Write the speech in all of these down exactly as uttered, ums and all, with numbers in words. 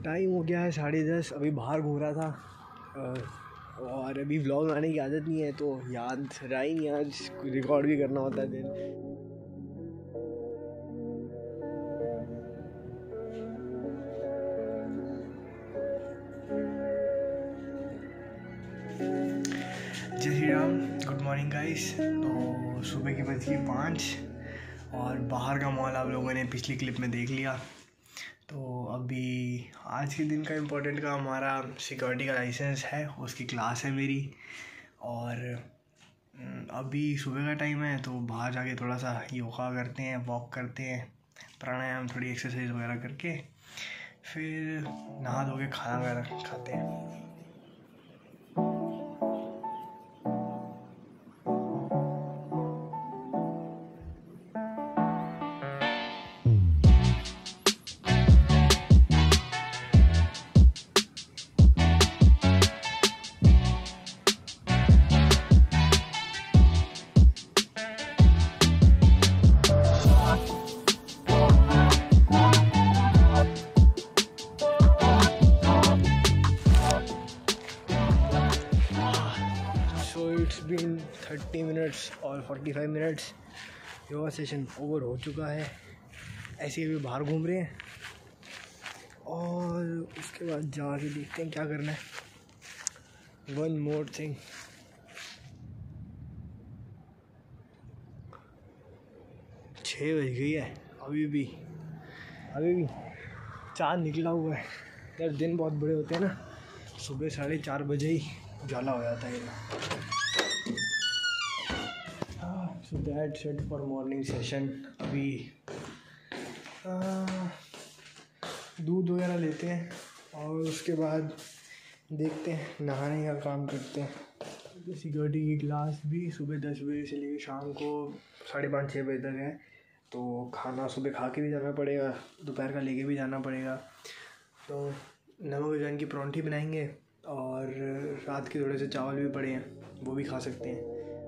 Time हो गया है साढ़े दस। अभी बाहर घूम रहा था और अभी व्लॉग बनाने की आदत नहीं है तो याद रहा ही नहीं, आज रिकॉर्ड भी करना होता है दिन। जय Shri Ram, good morning guys. तो सुबह की बज गई पाँच और बाहर का मॉल आप लोगों ने पिछली क्लिप में देख लिया। तो अभी आज के दिन का इम्पोर्टेंट का हमारा सिक्योरिटी का लाइसेंस है, उसकी क्लास है मेरी। और अभी सुबह का टाइम है तो बाहर जाके थोड़ा सा योगा करते हैं, वॉक करते हैं, प्राणायाम, थोड़ी एक्सरसाइज वगैरह करके फिर नहा धो के खाना वगैरह खाते हैं। इट्स बीन थर्टी मिनट्स और forty five minutes yoga session over हो चुका है। ऐसे ही अभी बाहर घूम रहे हैं और उसके बाद जाके देखते हैं क्या करना है। वन मोर थिंग, छः बज गई है, अभी भी अभी भी चाँद निकला हुआ है। यार दिन बहुत बड़े होते हैं ना, सुबह साढ़े चार बजे ही उजाला हो जाता है। So that's it for morning session. अभी दूध वगैरह लेते हैं और उसके बाद देखते हैं, नहाने का काम करते हैं। सिक्योरिटी की क्लास भी सुबह दस बजे से लेकर शाम को साढ़े पाँच छः बजे तक है। तो खाना सुबह खा के भी जाना पड़ेगा, दोपहर का लेके भी जाना पड़ेगा। तो नमक अजवाइन की परांठी बनाएंगे और रात के थोड़े से चावल भी पड़े हैं, वो भी खा सकते हैं।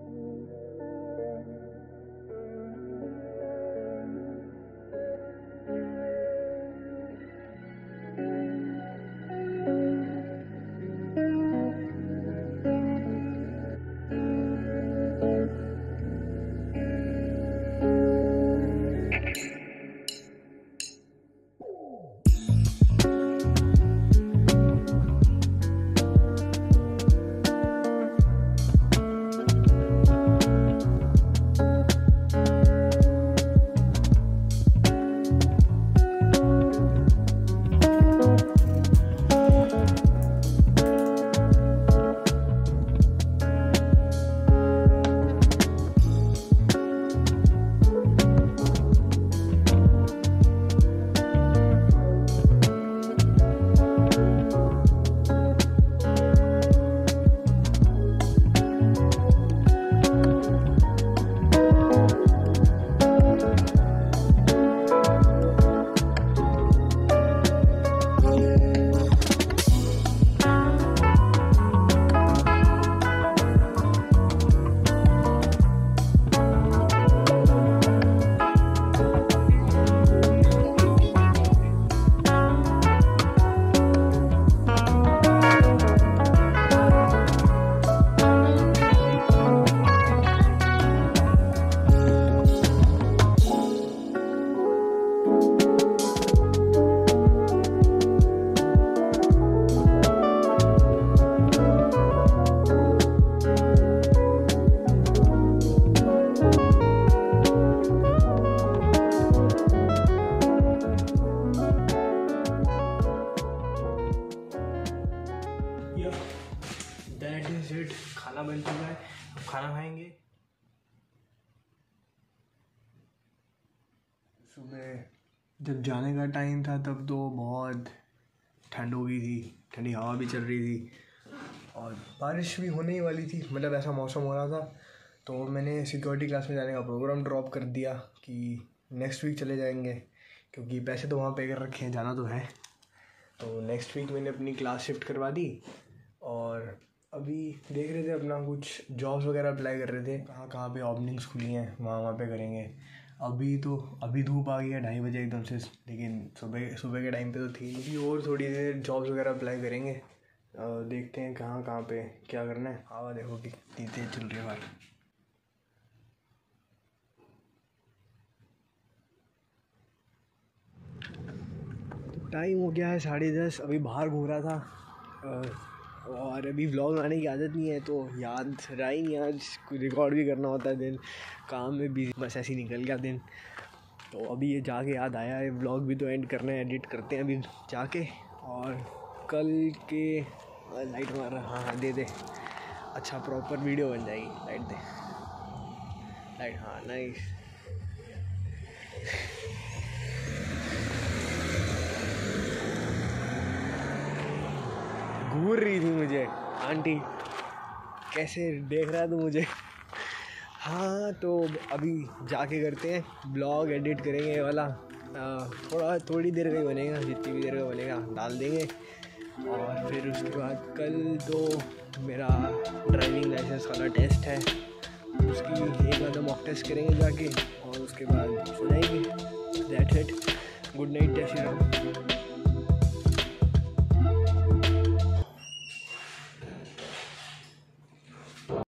दैट इज इट, खाना बन चुका है, अब खाना खाएंगे। सुबह जब जाने का टाइम था तब तो बहुत ठंड हो गई थी, ठंडी हवा भी चल रही थी और बारिश भी होने ही वाली थी, मतलब ऐसा मौसम हो रहा था। तो मैंने सिक्योरिटी क्लास में जाने का प्रोग्राम ड्रॉप कर दिया कि नेक्स्ट वीक चले जाएंगे, क्योंकि पैसे तो वहाँ पे कर रखे हैं, जाना तो है। तो नेक्स्ट वीक मैंने अपनी क्लास शिफ्ट करवा दी और अभी देख रहे थे अपना कुछ जॉब्स वगैरह अप्लाई कर रहे थे, कहाँ कहाँ पे ओपनिंग्स खुली हैं, वहाँ वहाँ पे करेंगे। अभी तो अभी धूप आ गई है ढाई बजे एकदम से, लेकिन सुबह सुबह के टाइम पे तो थी अभी। और थोड़ी देर जॉब्स वगैरह अप्लाई करेंगे, देखते हैं कहाँ कहाँ पे क्या करना है। हवा देखो कि कितनी तेज चल रही है बाहर। टाइम हो गया है साढ़े दस, अभी बाहर घूम रहा था और अभी व्लॉग बनाने की आदत नहीं है तो याद रहा ही नहीं, आज कुछ रिकॉर्ड भी करना होता है, दिन काम में भी बस ऐसे ही निकल गया दिन। तो अभी ये जाके याद आया है व्लॉग भी तो एंड करना है, एडिट करते हैं अभी जाके। और कल के लाइट मार रहा, हाँ हाँ दे दे, अच्छा प्रॉपर वीडियो बन जाएगी। लाइट दे, लाइट, हाँ नाइस। घूर रही थी मुझे आंटी, कैसे देख रहा तू मुझे। हाँ तो अभी जाके करते हैं ब्लॉग, एडिट करेंगे ये वाला, आ, थोड़ा थोड़ी देर का ही बनेगा, जितनी भी देर का बनेगा डाल देंगे। और फिर उसके बाद कल तो मेरा ड्राइविंग लाइसेंस वाला टेस्ट है, उसकी एक आधा मॉक टेस्ट करेंगे जाके और उसके बाद सो जाएंगे। दैट्स इट, गुड नाइट, जय श्री राम।